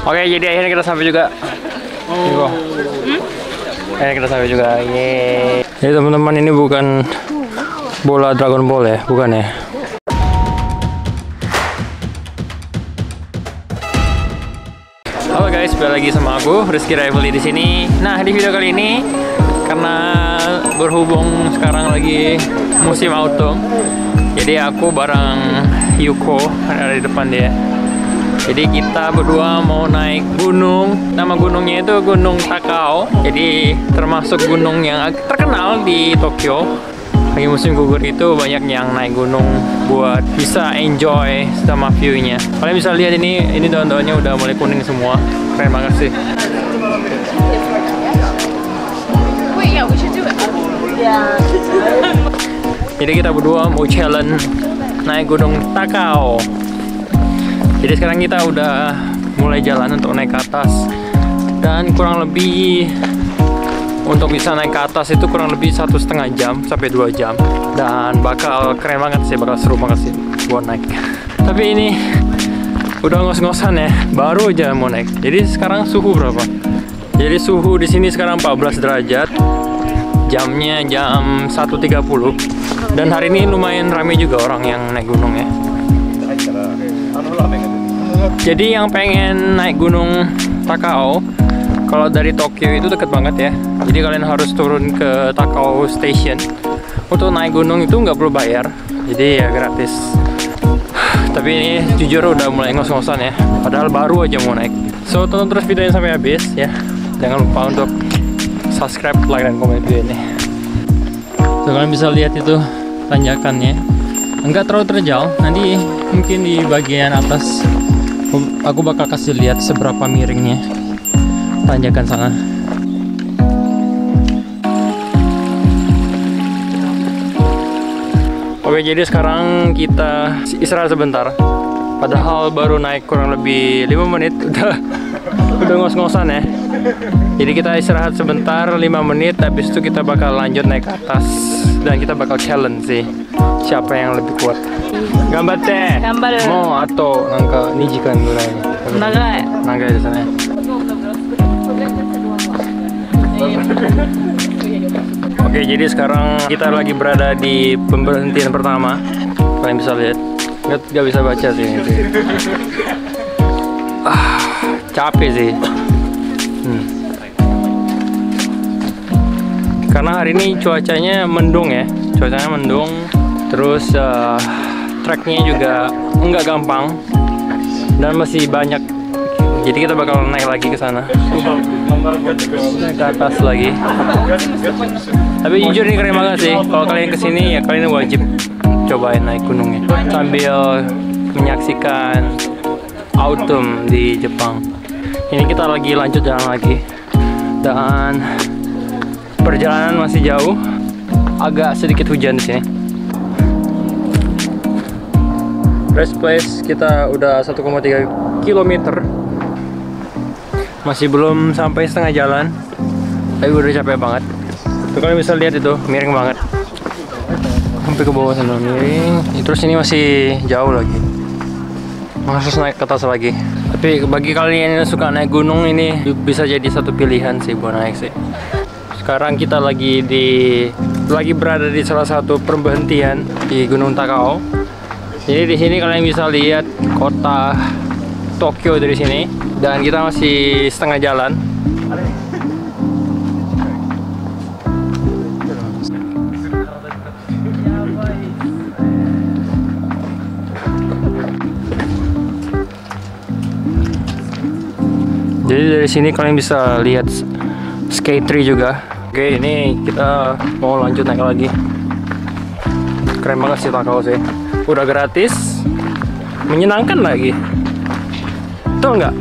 Oke, jadi akhirnya kita sampai juga. Akhirnya kita sampai juga. Yeay. Jadi teman-teman, ini bukan bola Dragon Ball ya, bukan ya? Halo guys, balik lagi sama aku Rizky Rivali di sini. Nah, di video kali ini karena berhubung sekarang lagi musim autumn, jadi aku bareng Yuko ada di depan dia. Jadi kita berdua mau naik gunung. Nama gunungnya itu Gunung Takao. Jadi termasuk gunung yang terkenal di Tokyo. Lagi musim gugur itu banyak yang naik gunung buat bisa enjoy sama view-nya. Kalian bisa lihat ini daun-daunnya udah mulai kuning semua. Keren banget sih. Jadi kita berdua mau challenge naik Gunung Takao. Jadi sekarang kita udah mulai jalan untuk naik ke atas. Dan kurang lebih untuk bisa naik ke atas itu kurang lebih 1,5 jam sampai 2 jam. Dan bakal keren banget sih, bakal seru banget sih buat naik. Tapi ini udah ngos-ngosan ya, baru aja mau naik. Jadi sekarang suhu berapa? Jadi suhu di sini sekarang 14 derajat. Jamnya jam 1.30. Dan hari ini lumayan ramai juga orang yang naik gunung ya. Jadi yang pengen naik Gunung Takao, kalau dari Tokyo itu deket banget ya. Jadi kalian harus turun ke Takao Station. Untuk naik gunung itu nggak perlu bayar, jadi ya gratis. Tapi ini jujur udah mulai ngos-ngosan ya, padahal baru aja mau naik. So tonton terus videonya sampai habis ya. Jangan lupa untuk subscribe, like, dan komen video ini. So kalian bisa lihat itu tanjakannya, enggak terlalu terjal. Nanti mungkin di bagian atas aku bakal kasih lihat seberapa miringnya tanjakan sana. Oke, jadi sekarang kita istirahat sebentar. Padahal baru naik kurang lebih 5 menit udah ngos-ngosan ya. Jadi kita istirahat sebentar 5 menit, habis itu kita bakal lanjut naik ke atas dan kita bakal challenge sih siapa yang lebih kuat. Gambatte. Mo ato nanka 2 時間ぐらい. Nagai desu ne. Oke, jadi sekarang kita lagi berada di pemberhentian pertama. Kalian bisa lihat. Nggak bisa baca sih ini. Capek sih. Karena hari ini cuacanya mendung ya. Cuacanya mendung. Terus treknya juga nggak gampang dan masih banyak. Jadi kita bakal naik lagi ke sana. Naik ke atas lagi. Tapi jujur ini keren banget sih. Kalau kalian kesini ya kalian wajib cobain naik gunungnya sambil menyaksikan autumn di Jepang. Ini kita lagi lanjut jalan lagi. Dan perjalanan masih jauh. Agak sedikit hujan di sini. Rest place kita udah 1,3 km. Masih belum sampai setengah jalan, tapi udah capek banget. Tuh kalian bisa lihat itu miring banget. Sampai ke bawah sana miring. Terus ini masih jauh lagi. Harus naik ke atas lagi. Tapi bagi kalian yang suka naik gunung, ini bisa jadi satu pilihan sih buat naik sih. Sekarang kita lagi berada di salah satu perhentian di Gunung Takao. Jadi di sini kalian bisa lihat kota Tokyo dari sini, dan kita masih setengah jalan. Jadi dari sini kalian bisa lihat skate tree juga. Oke, ini kita mau lanjut naik lagi. Keren banget sih Takao sih. Udah gratis, menyenangkan lagi. Betul nggak?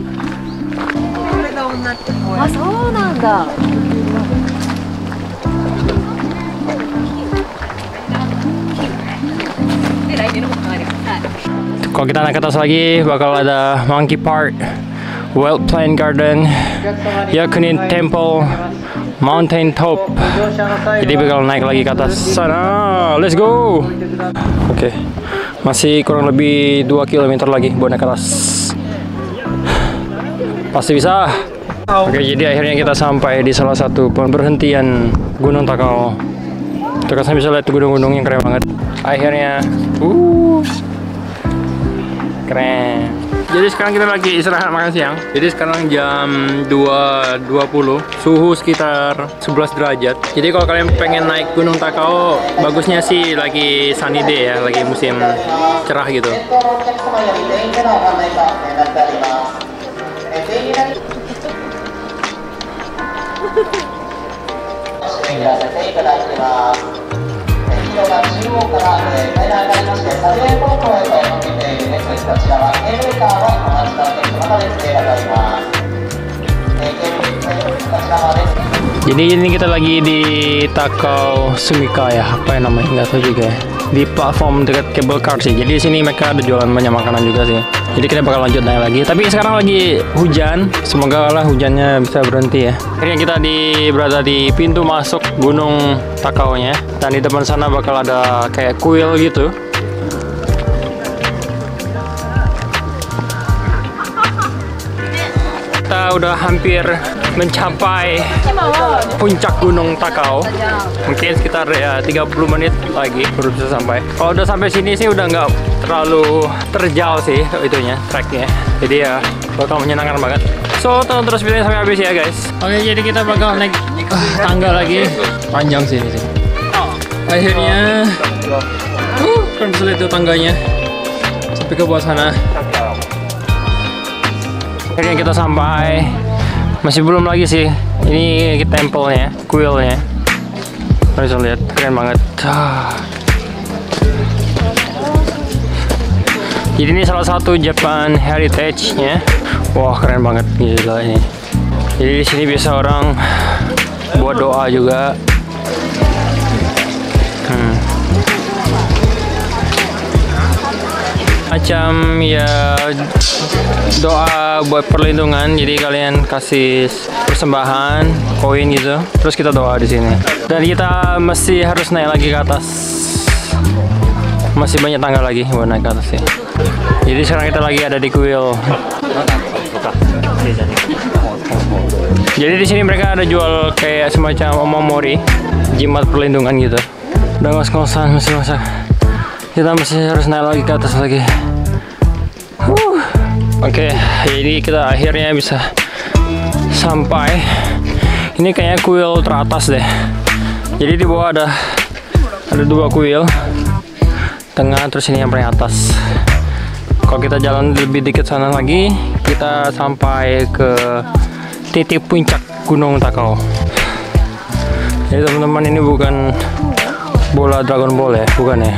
Kalau kita naik ke atas lagi, bakal ada Monkey Park, Wild Plant Garden, Yakunin Temple, Mountain Top. Jadi bakal naik lagi ke atas sana. Let's go. Oke. Masih kurang lebih 2 km lagi buat naik ke atas. Pasti bisa. Oke, jadi akhirnya kita sampai di salah satu pemberhentian Gunung Takau. Tuh kan bisa lihat gunung-gunung yang keren banget. Akhirnya, keren. Jadi sekarang kita lagi istirahat makan siang. Jadi sekarang jam 2.20, suhu sekitar 11 derajat. Jadi kalau kalian pengen naik Gunung Takau, bagusnya sih lagi sunny day ya, lagi musim cerah gitu. Jadi ini kita lagi di Takau Sumika ya, apa yang namanya nggak tahu juga ya. Di platform dekat cable car sih. Jadi di sini mereka ada jualan banyak makanan juga sih. Jadi kita bakal lanjut naik lagi. Tapi sekarang lagi hujan. Semoga lah hujannya bisa berhenti ya. Akhirnya kita berada di pintu masuk Gunung Takau-nya. Dan di depan sana bakal ada kayak kuil gitu. Kita udah hampir mencapai puncak Gunung Takau. Mungkin sekitar ya 30 menit lagi baru bisa sampai. Kalau udah sampai sini sih udah nggak terlalu terjal sih itunya, treknya. Jadi ya bakal menyenangkan banget. So tonton terus videonya sampai habis ya guys. Oke, jadi kita bakal naik tangga lagi. Panjang sih ini sih. Akhirnya kan bisa lihat tuh tangganya sampai ke bawah sana. Akhirnya kita sampai. Masih belum lagi sih. Ini tempelnya, kuilnya. Bisa lihat, keren banget. Jadi ini salah satu Japan Heritage-nya. Wah, keren banget gila ini. Jadi di sini biasa orang buat doa juga. Macam ya doa buat perlindungan. Jadi kalian kasih persembahan koin gitu, terus kita doa di sini. Dan kita masih harus naik lagi ke atas. Masih banyak tangga lagi buat naik ke atas sih. Jadi sekarang kita lagi ada di kuil. Jadi di sini mereka ada jual kayak semacam omamori, jimat perlindungan gitu. Udah ngos-ngosan masih masak. Kita masih harus naik lagi ke atas lagi. Oke, jadi kita akhirnya bisa sampai. Ini kayaknya kuil teratas deh. Jadi di bawah ada dua kuil, tengah, terus ini yang paling atas. Kalau kita jalan lebih dikit sana lagi, kita sampai ke titik puncak Gunung Takau. Jadi teman-teman, ini bukan bola Dragon Ball ya, bukan ya.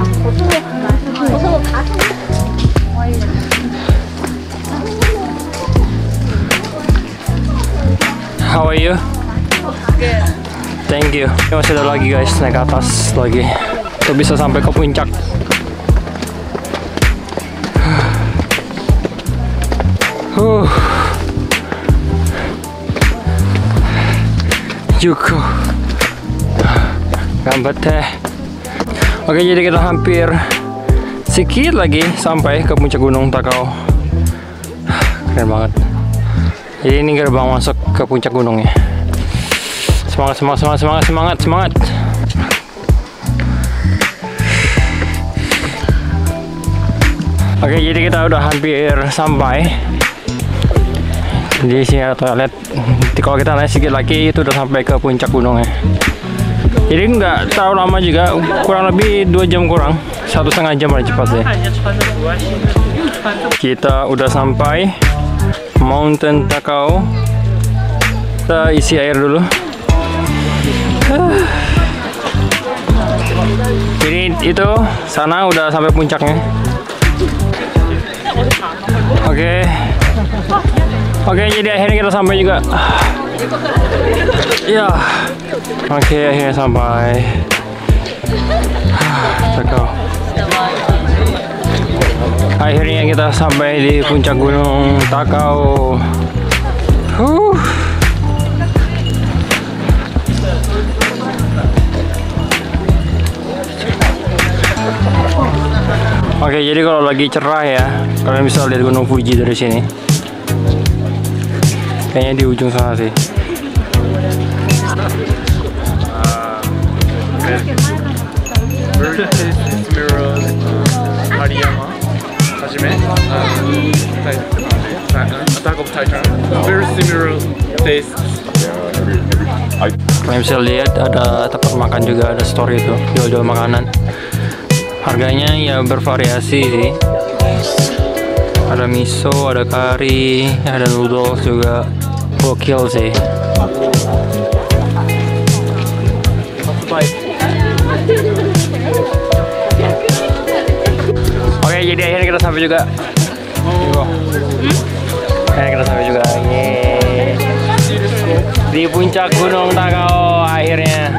How are you? Good. Thank you. Masih ada lagi guys, naik ke atas lagi. Kita bisa sampai ke puncak. Juko. Gambar teh. Oke, jadi kita hampir sedikit lagi sampai ke puncak Gunung Takau. Keren banget. Jadi ini gerbang masuk ke puncak gunungnya. Semangat, semangat, semangat, semangat, semangat, semangat. Oke, jadi kita udah hampir sampai. Di sini ada toilet. Kalau kita naik sedikit lagi itu udah sampai ke puncak gunungnya. Jadi nggak terlalu lama juga, kurang lebih 2 jam kurang, 1,5 jam aja cepat deh. Kita udah sampai Mountain Takau. Kita isi air dulu. Jadi itu sana udah sampai puncaknya. Oke, jadi akhirnya kita sampai juga. Ya. Oke, akhirnya sampai Takau. Akhirnya kita sampai di puncak Gunung Takau. Oke, jadi kalau lagi cerah ya, kalian bisa lihat Gunung Fuji dari sini. Kayaknya di ujung sana sih. Attack of Titan. Very similar taste. Kalian bisa lihat ada tempat makan juga, ada store itu jual-jual makanan. Harganya ya bervariasi sih. Ada miso, ada kari, ada noodles juga. Gokil sih. Oke, jadi akhirnya kita sampai juga. Akhirnya kita sampai juga. Yeay. Di puncak Gunung Takao akhirnya.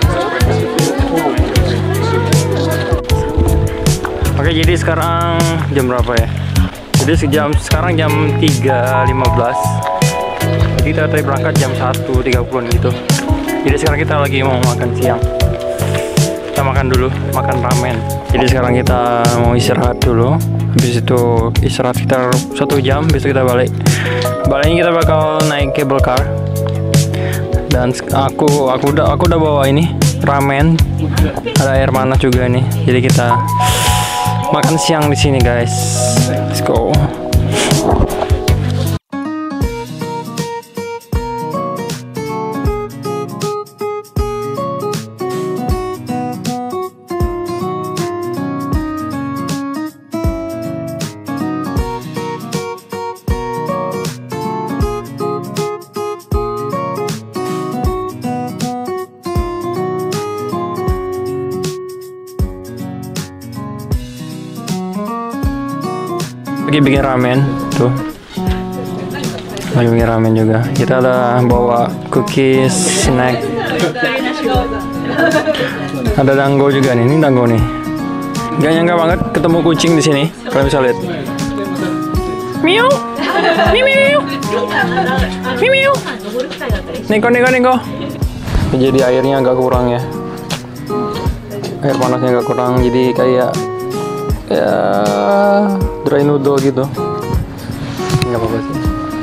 Oke, jadi sekarang jam berapa ya? Jadi sekarang jam 3.15. Jadi kita tadi berangkat jam 1.30 gitu. Jadi sekarang kita lagi mau makan siang. Kita makan dulu, makan ramen. Jadi sekarang kita mau istirahat dulu. Habis itu istirahat sekitar 1 jam, besok kita balik. Baliknya kita bakal naik cable car. Dan aku udah bawa ini ramen, ada air panas juga nih. Jadi kita makan siang di sini, guys. Let's go. Lagi bikin ramen tuh, lagi bikin ramen juga. Kita ada bawa cookies, snack, ada dango juga nih. Ini dango nih. Gak nyangka banget ketemu kucing di sini. Kalian bisa lihat. Miau, miau, miau, miau. Niko, niko, niko. Jadi airnya agak kurang ya. Air panasnya agak kurang. Jadi kayak ya dry noodle gitu. Nggak apa-apa sih.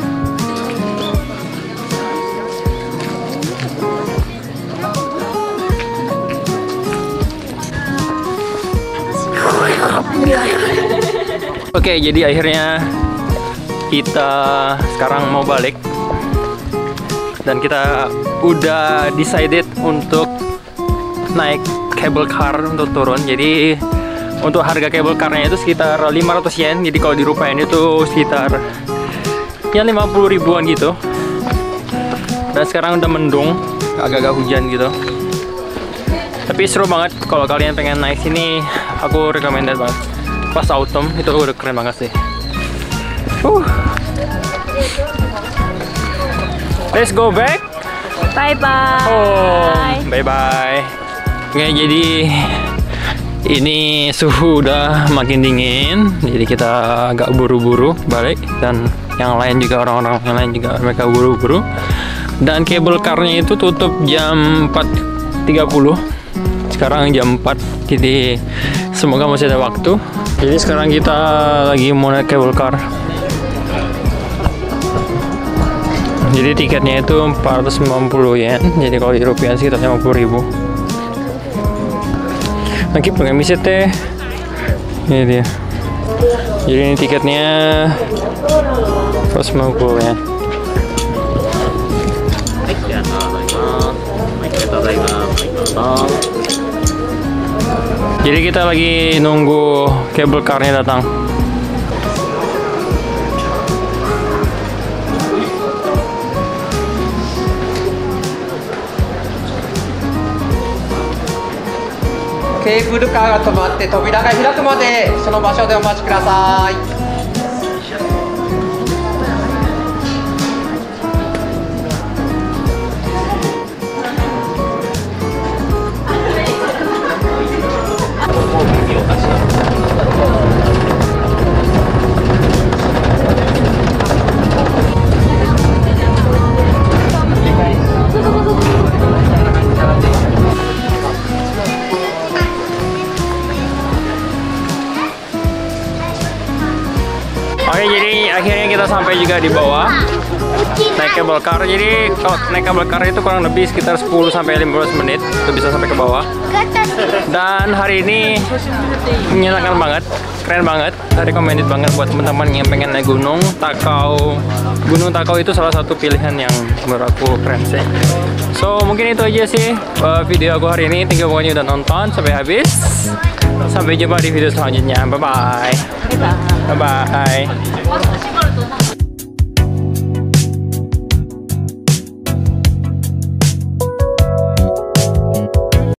Oke, jadi akhirnya kita sekarang mau balik dan kita udah decided untuk naik cable car untuk turun. Jadi untuk harga cable car-nya itu sekitar 500 yen. Jadi kalau dirupain itu sekitar ya 50 ribuan gitu. Dan sekarang udah mendung, agak-agak hujan gitu. Tapi seru banget kalau kalian pengen naik sini, aku recommended banget. Pas autumn itu udah keren banget sih. Let's go back. Bye bye. Oh, bye bye. Oke, jadi ini suhu udah makin dingin, jadi kita agak buru-buru balik, dan yang lain juga, orang-orang yang lain juga mereka buru-buru. Dan cable car-nya itu tutup jam 4.30. Sekarang jam 4, jadi semoga masih ada waktu. Jadi sekarang kita lagi mau naik cable car. Jadi tiketnya itu 490 yen, jadi kalau di rupiah sekitar 50.000. Lagi pengen misete. Ini dia. Jadi ini tiketnya 490 ya. Jadi kita lagi nunggu cable car-nya datang. ケーブルカーが止まって扉が開くまでその場所でお待ちください。 sampai juga di bawah naik cable car. Jadi kalau naik cable car itu kurang lebih sekitar 10 sampai 15 menit itu bisa sampai ke bawah. Dan hari ini menyenangkan banget, keren banget, recommended banget buat teman-teman yang pengen naik gunung Takau. Gunung Takau itu salah satu pilihan yang menurut aku keren sih. So mungkin itu aja sih video aku hari ini. Thank you pokoknya udah nonton sampai habis. Sampai jumpa di video selanjutnya. Bye bye. Bye bye.